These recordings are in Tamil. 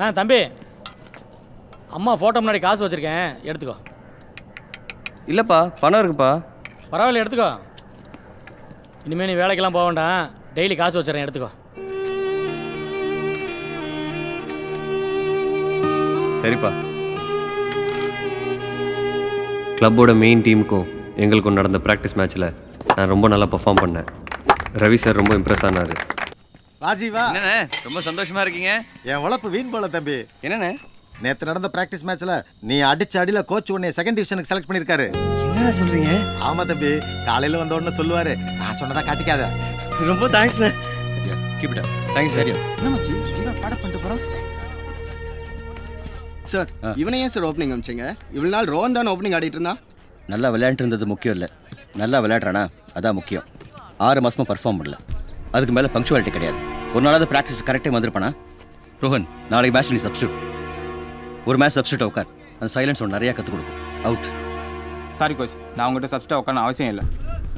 தம்பி, அம்மா ஃபோட்டோ முன்னாடி காசு வச்சுருக்கேன், எடுத்துக்கோ. இல்லைப்பா, பணம் இருக்குப்பா. பரவாயில்ல, எடுத்துக்கோ. இனிமேல் நீ வேலைக்கெல்லாம் போக வேண்டாம், டெய்லி காசு வச்சுறேன், எடுத்துக்கோ. சரிப்பா. கிளப்போட மெயின் டீமுக்கும் எங்களுக்கும் நடந்த ப்ராக்டிஸ் மேட்ச்சில் நான் ரொம்ப நல்லா பர்ஃபார்ம் பண்ணேன். ரவி சார் ரொம்ப இம்ப்ரெஸ் ஆனார். ராஜீவா, என்னண்ணே ரொம்ப சந்தோஷமாக இருக்கீங்க? என் உழைப்பு வீண் போல தம்பி. என்னண்ணே? நேற்று நடந்த ப்ராக்டிஸ் மேட்ச்ல நீ அடிச்ச அடியில் கோச் உன்னை செகண்ட் டிவிஷனுக்கு செலக்ட் பண்ணியிருக்காரு. என்ன சொல்கிறீங்க? ஆமாம் தம்பி, காலையில் வந்த உடனே சொல்லுவார், நான் சொன்னதான் காட்டிக்காத. ரொம்ப தேங்க்ஸ்ண்ணே. Keep it up. Thanks sir. என்ன மச்சி, ஜீவா பாட பண்ணிட்டு போகிறோம் சார். இவனை ஏன் சார் ஓப்பனிங் அமிச்சிங்க? இவ்வளோ நாள் ரோன் தான் ஓப்பனிங் ஆடிட்டு இருந்தா. நல்லா விளையாண்டு இருந்தது முக்கியம் இல்லை, நல்லா விளையாடுறானா அதான் முக்கியம். 6 மாதமாக பர்ஃபார்ம் பண்ணல, அதுக்கு மேலே பங்க்சுவாலிட்டி கிடையாது. ஒரு நாளாவது ப்ராக்டிஸ் கரெக்டாக வந்திருப்பானா? ரோஹன், நாளைக்கு மேட்ச் நீ சப்ஸ்டியூட். ஒரு மேட்ச் சப்ஸ்டியூட் உட்கார், அந்த சைலன்ஸ் ஒன்று நிறையா கற்றுக் கொடுக்கும். அவுட். சாரி கோச், நான் உங்கள்கிட்ட சப்ஸ்டியூட் உட்காரணும் அவசியம் இல்லை.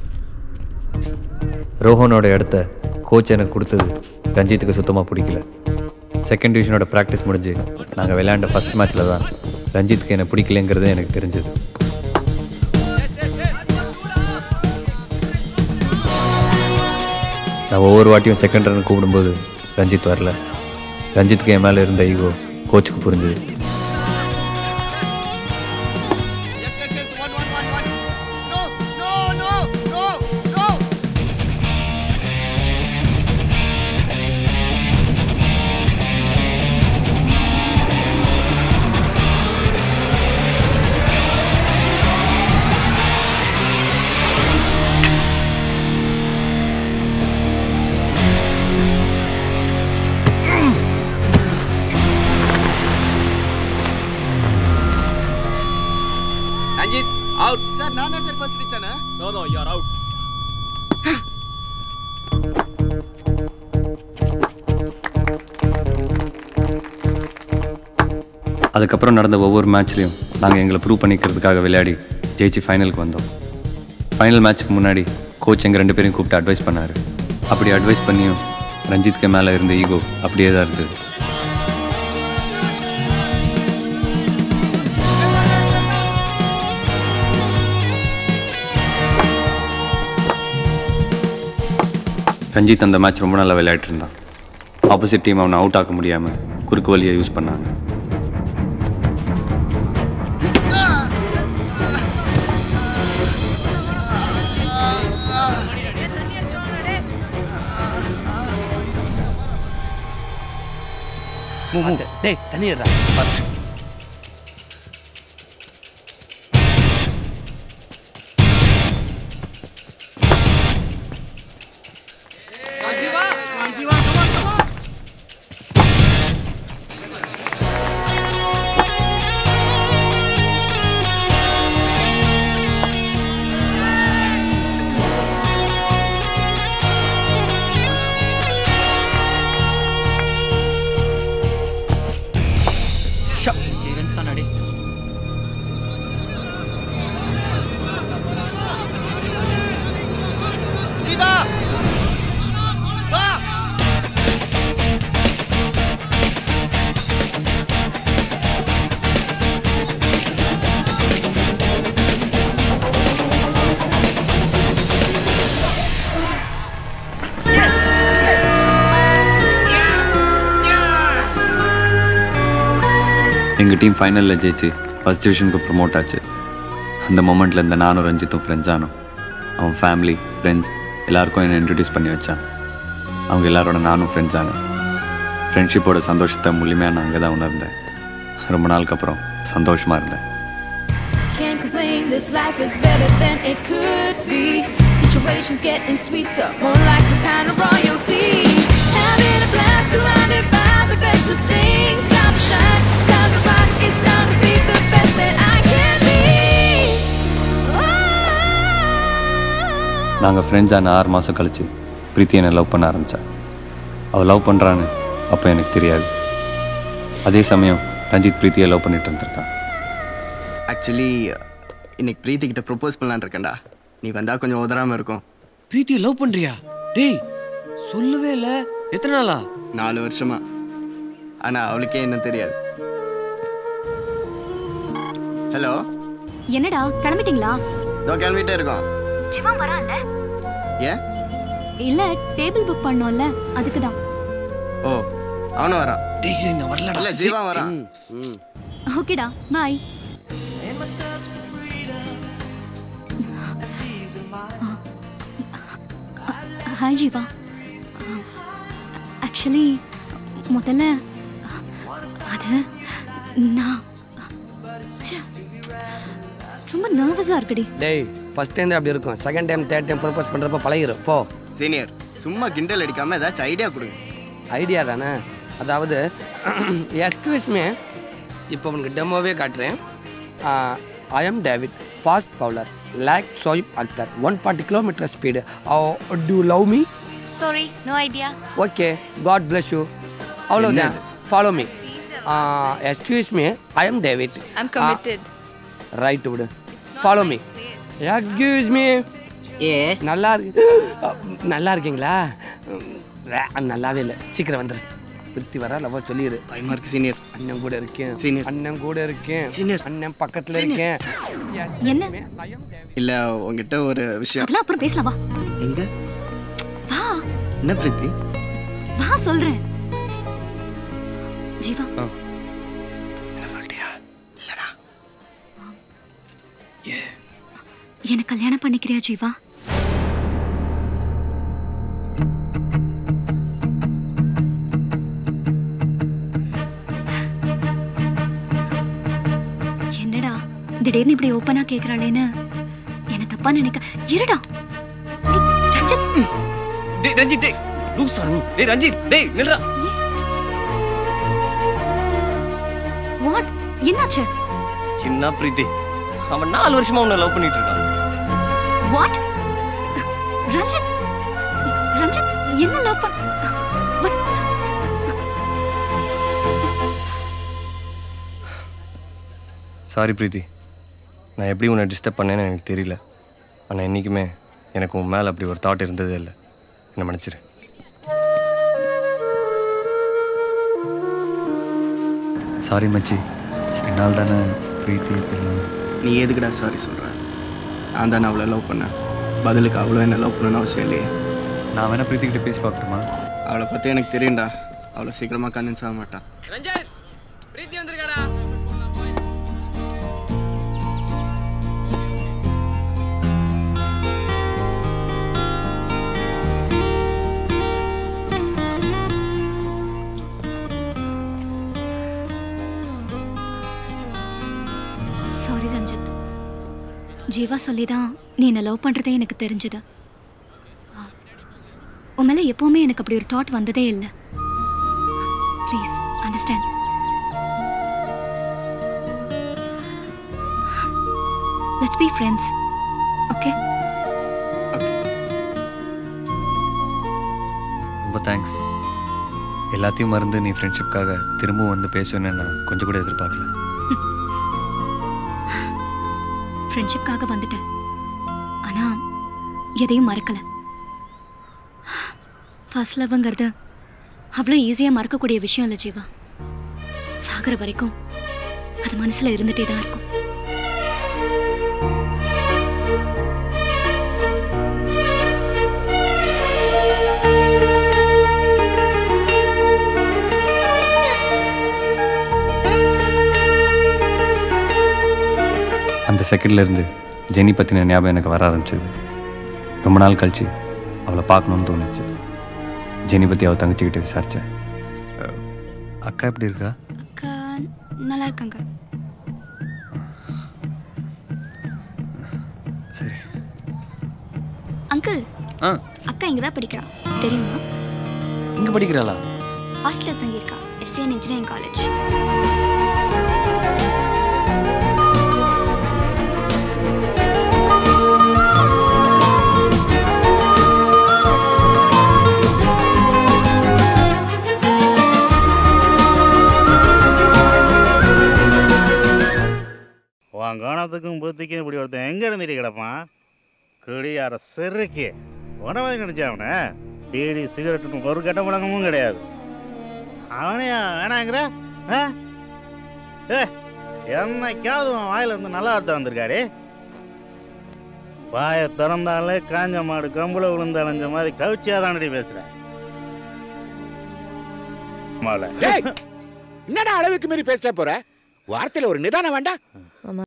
ரோஹனோட இடத்த கோச் எனக்கு கொடுத்தது ரஞ்சித்துக்கு சுத்தமாக பிடிக்கல. செகண்ட் டிவிஷனோட ப்ராக்டிஸ் முடிஞ்சு நாங்கள் விளையாண்ட ஃபஸ்ட் மேட்ச்சில் தான் ரஞ்சித்துக்கு என்னை பிடிக்கலைங்கிறது எனக்கு தெரிஞ்சது. நான் ஒவ்வொரு வாட்டியும் செகண்ட் ரன் கூப்பிடும்போது ரஞ்சித் வரல. ரஞ்சித்துக்கு என் மேலே இருந்த ஈகோ கோச்சுக்கு புரிஞ்சுது. Out. Sir, நான் தான் சார் ஃபர்ஸ்ட் ரீச் ஆனா. No, you are out. அதுக்கப்புறம் நடந்த ஒவ்வொரு மேட்ச்லையும் நாங்கள் எங்களை ப்ரூவ் பண்ணிக்கிறதுக்காக விளையாடி ஜெயிச்சு ஃபைனலுக்கு வந்தோம். ஃபைனல் மேட்ச்சுக்கு முன்னாடி கோச் எங்கள் 2 பேரையும் கூப்பிட்டு அட்வைஸ் பண்ணார். அப்படி அட்வைஸ் பண்ணியும் ரஞ்சித்துக்கு மேலே இருந்த ஈகோ அப்படியே தான் இருந்தது. ரஞ்சித் அந்த மேட்ச் ரொம்ப நல்லா விளையாட்டு இருந்தான். ஆப்போசிட் டீம் அவனை அவுட் ஆக்க முடியாமல் குறுக்கு வழியை யூஸ் பண்ணாங்க. டேய் தண்ணி ஏறா. எங்கள் டீம் ஃபைனலில் ஜெயிச்சு ஃபஸ்ட் டிவிஷனுக்கு ப்ரமோட் ஆச்சு. அந்த மொமெண்ட்டில் இருந்த நானும் ரஞ்சித்தும் ஃப்ரெண்ட்ஸ் ஆனோம். அவன் ஃபேமிலி ஃப்ரெண்ட்ஸ் எல்லாருக்கும் என்னை இன்ட்ரடியூஸ் பண்ணி வச்சான். அவங்க எல்லாரோட நானும் ஃப்ரெண்ட்ஸ் ஆனேன். ஃப்ரெண்ட்ஷிப்போட சந்தோஷத்தை முழுமையாக நான் அங்கே தான் உணர்ந்தேன். ரொம்ப நாளுக்கு அப்புறம் சந்தோஷமாக இருந்தேன். This life is better than it could be. Situations getting sweeter, more like a kind of royalty. Having a blast surrounded by the best of things. Time to shine, time to rock, it's time to be the best that I can be. நாங்கள் ஃப்ரெண்ட்ஸ் ஆன 6 மாதம் கழிச்சு பிரீத்தி என்னை லவ் பண்ண ஆரம்பித்தா. அவள் லவ் பண்ணுறான்னு அப்போ எனக்கு தெரியாது. அதே சமயம் ரஞ்சித் பிரீத்தியை லவ் பண்ணிட்டு இருந்திருக்கான். ஆக்சுவலி இன்னைக்கு பிரீத்தி கிட்ட ப்ரொபோஸ் பண்ணலான்னு இருக்கேன்டா. நீ வந்தா கொஞ்சம் உதறாம இருக்கும். பிரீத்தியை லவ் பண்றியா? டேய் சொல்லவே இல்லை. எத்தனை நாளா? 4 வருஷமா. ஆனால் அவளுக்கே என்ன தெரியாது. ஹலோ, என்னடா கிளம்பிட்டீங்களா? இதோ கிளம்பிட்டே இருக்கோம். ஜீவா வரான்ல? ஏன்? இல்ல டேபிள் புக் பண்ணோம்ல அதுக்கு தான். ஓ, அவனும் வரான். டேய் நான் வரலடா. இல்ல ஜீவா வரான். ஓகேடா, பாய். ஹாய் ஜீவா. ஆக்சுவலி முதல்ல அது நான் ரொம்ப நர்வஸா இருக்குடி. டேய் ஃபர்ஸ்ட் டைம் அப்படி இருக்கும், second time third time propose பண்ணுறப்ப பழகிரும். போ சீனியர், சும்மா கிண்டல் அடிக்காம ஏதாச்சும் ஐடியா கொடுங்க. ஐடியா தானே, அதாவது எக்ஸ்கியூஸ் மீ, இப்போ உனக்கு டெமோவே காட்டுறேன். I am David, fast bowler, like Shoaib Akhtar, 140 km speed. Do love me? Sorry, no idea. Okay, God bless you. அவ்வளோதான், follow me. Excuse me, I am David. I am committed. Right விடு, follow me. Excuse me. Yes. நல்லா இருக்கு. நல்லா இருக்கீங்களா? நல்லாவே இல்லை, சீக்கிரம் வந்துடு. திருப்தி வர லவ் சொல்லிடு. பயமா இருக்கு சீனியர். அண்ணன் கூட இருக்கேன் சீனியர். அண்ணன் கூட இருக்கேன் சீனியர். அண்ணன் பக்கத்துல இருக்கேன். என்ன? இல்ல உங்ககிட்ட ஒரு விஷயம். அதெல்லாம் அப்புறம் பேசலாம், வா. எங்க? வா. என்ன பிரீத்தி? வா சொல்றேன். ஜீவா. என்ன சொல்லிட்டியா? இல்லடா. எனக்கு கல்யாணம் பண்ணிக்கிறியா ஜீவா? என்னடா திடீர்னு இப்படி ஓப்பனா கேக்குறாளேன்னு என்ன தப்பா நினைக்க. இருடா. ரஞ்சித். டேய் ரஞ்சித், டேய் லூசா நீ. டேய் ரஞ்சித், டேய் நில்றா. வாட்? என்னாச்சு? என்ன பிரீத்தி, அவன் 4 வருஷமா உன்னை லவ் பண்ணிட்டு இருக்கான். வாட்? ரஞ்சித், ரஞ்சித் என்ன லவ் பண்? பட் சாரி பிரீத்தி, நான் எப்படி உன்னை டிஸ்டர்ப் பண்ணேன்னு எனக்கு தெரியல. ஆனால் என்றைக்குமே எனக்கு உன் மேலே அப்படி ஒரு தாட் இருந்ததே இல்லை. என்னை மன்னிச்சிரு. சாரி மச்சி, என்னால் தானே பிரீத்தி. நீ எதுக்குடா சாரி சொல்ற? நான் தானே அவளை லவ் பண்ணேன். பதிலுக்கு அவ்வளோ என்ன லவ் பண்ணணும்னு அவசியம் இல்லையே. நான் வேணா பிரீத்திக்கிட்ட பேசி பார்க்கணுமா? அவளை பற்றி எனக்கு தெரியும்டா. அவளை சீக்கிரமாக கன்வின்ஸ் ஆக மாட்டான். ரஞ்சித், பிரீத்தி வந்திருக்காடா. சாரி ரஞ்சித். ஜீவா சொல்லிதான் நீ என்ன லவ் பண்றதே எனக்கு தெரிஞ்சது. உன் மேல எப்பவுமே எனக்கு அப்படி ஒரு தாட் வந்ததே இல்லை. Please understand. Let's be friends, okay? ரொம்ப தேங்க்ஸ். எல்லாத்தையும் மறந்து நீ ஃப்ரெண்ட்ஷிப்காக திரும்பவும் வந்து பேசுவேன்னு நான் கொஞ்சம் கூட எதிர்பார்க்கல. ஃப்ரெண்ட்ஷிப்காக வந்துட்டேன், ஆனா எதையும் மறக்கல. ஃபர்ஸ்ட் லவ்ங்கிறது அவ்வளோ ஈஸியாக மறக்கக்கூடிய விஷயம் இல்லை ஜீவா. சாகிற வரைக்கும் அது மனசில் இருந்துகிட்டே தான் இருக்கும். அந்த செகண்ட்லேருந்து ஜெனி பற்றின ஞாபகம் எனக்கு வர ஆரம்பிச்சது. ரொம்ப நாள் கழிச்சு அவளை பார்க்கணுன்னு தோணுச்சு. ஜெனி பற்றி அவள் தங்கச்சிக்கிட்ட விசாரித்தேன். அக்கா எப்படி இருக்கா? அக்கா நல்லா இருக்காங்க. சரி. அங்கிள், அக்கா இங்கே தான் படிக்கிறான் தெரியுமா? இங்கே படிக்கிறாளா? ஹாஸ்டலில் தங்கியிருக்கா, எஸ்ஏஎன் இன்ஜினியரிங் காலேஜ். காணத்துக்கும் பூத்திக்கும் இப்படி ஒருத்தன் எங்கே இருந்துட்டு கிடப்பான்? குடியார செருக்கி உடம்பு நினச்சா அவனை பீடி சிகரெட்டுன்னு ஒரு கெட்ட பழக்கமும் கிடையாது. அவனையா வேணாங்கிற? என்னைக்காவது உன் வாயில இருந்து நல்லா அர்த்தம் வந்திருக்காடி. வாயை திறந்தாலே காஞ்ச மாடு கம்புல விழுந்து அலைஞ்ச மாதிரி கவிச்சியா தானடி பேசுறேன். என்னடா அளவுக்கு மீறி பேசிட்டே போற? வார்த்தையில ஒரு நிதானம் வேண்டாம்.